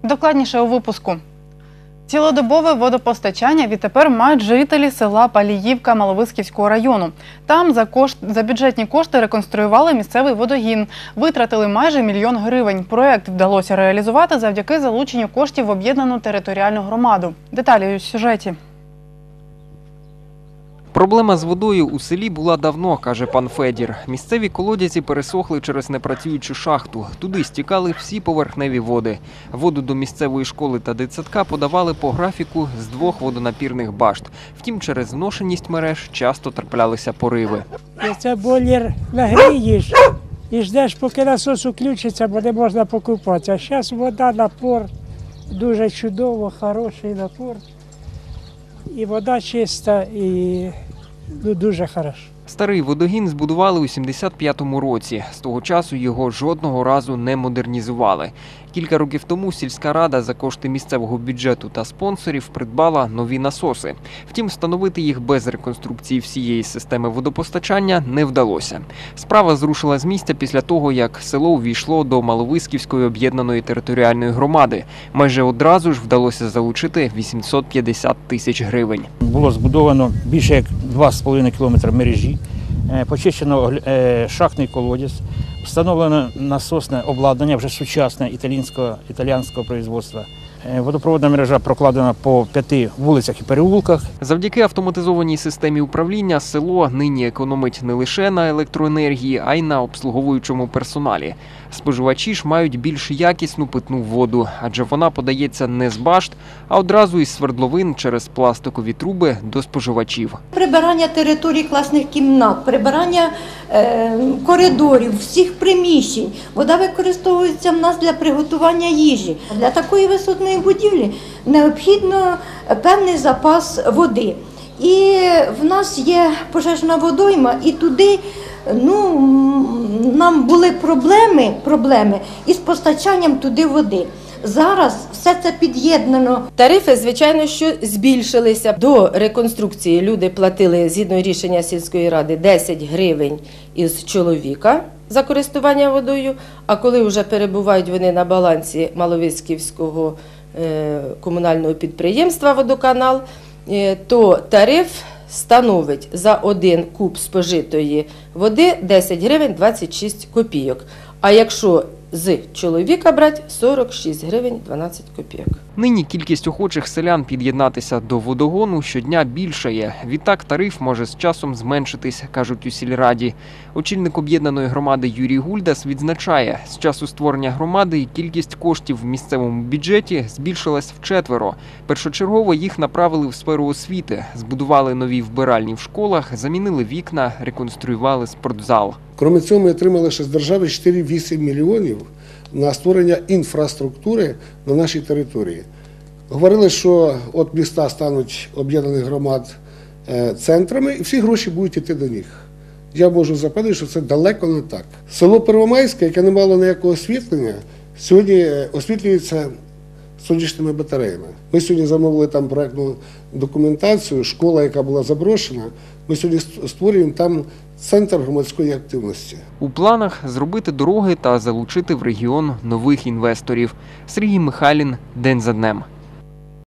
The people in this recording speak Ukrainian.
Докладніше у випуску. Цілодобове водопостачання відтепер мають жителі села Паліївка Маловиськівського району. Там за бюджетні кошти реконструювали місцевий водогін. Витратили майже 1 мільйон гривень. Проєкт вдалося реалізувати завдяки залученню коштів в об'єднану територіальну громаду. Деталі у сюжеті. Проблема з водою у селі була давно, каже пан Федір. Місцеві колодязі пересохли через непрацюючу шахту. Туди стікали всі поверхневі води. Воду до місцевої школи та дитсадка подавали по графіку з 2 водонапірних башт. Втім, через зношеність мереж часто траплялися пориви. Це бойлер нагрієш і ждеш, поки насос включиться, бо не можна покупатися. А зараз вода, напор, дуже чудово, хороший напор. І вода чиста, і дуже хорошо. Старий водогін збудували у 75-му році. З того часу його жодного разу не модернізували. Кілька років тому сільська рада за кошти місцевого бюджету та спонсорів придбала нові насоси. Втім, встановити їх без реконструкції всієї системи водопостачання не вдалося. Справа зрушила з місця після того, як село увійшло до Маловиськівської об'єднаної територіальної громади. Майже одразу ж вдалося залучити 850 тисяч гривень. Було збудовано більше як 2,5 кілометри мережі, почищено шахтний колодязь, встановлено насосне обладнання, вже сучасне італійського производства. Водопроводна мережа прокладена по 5 вулицях і переулках. Завдяки автоматизованій системі управління село нині економить не лише на електроенергії, а й на обслуговуючому персоналі. Споживачі ж мають більш якісну питну воду, адже вона подається не з башт, а одразу із свердловин через пластикові труби до споживачів. Прибирання територій класних кімнат, прибирання коридорів, всіх приміщень. Вода використовується в нас для приготування їжі. Для такої висотної будівлі необхідно певний запас води. І в нас є пожежна водойма, і туди нам були проблеми із постачанням туди води. Зараз все це під'єднано. Тарифи, звичайно, що збільшилися. До реконструкції люди платили, згідно рішення сільської ради, 10 гривень із чоловіка за користування водою, а коли вже перебувають вони на балансі Маловиськівського комунального підприємства «Водоканал», то тариф становить за 1 куб спожитої води 10 гривень 26 копійок. А якщо з чоловіка брати, 46 гривень 12 копійок. Нині кількість охочих селян під'єднатися до водогону щодня більшає. Відтак тариф може з часом зменшитись, кажуть у сільраді. Очільник об'єднаної громади Юрій Гульдас відзначає, з часу створення громади кількість коштів в місцевому бюджеті збільшилась вчетверо. Першочергово їх направили в сферу освіти, збудували нові вбиральні в школах, замінили вікна, реконструювали спортзал. Крім цього, ми отримали ще з держави 4,8 мільйонів на створення інфраструктури на нашій території. Говорили, що от міста стануть об'єднаних громад центрами і всі гроші будуть йти до них. Я можу запевнити, що це далеко не так. Село Первомайське, яке не мало ніякого освітлення, сьогодні освітлюється сонячними батареями. Ми сьогодні замовили там проєктну документацію, школа, яка була заброшена, ми сьогодні створюємо там центр громадської активності. У планах зробити дороги та залучити в регіон нових інвесторів. Сергій Михайлін, день за днем.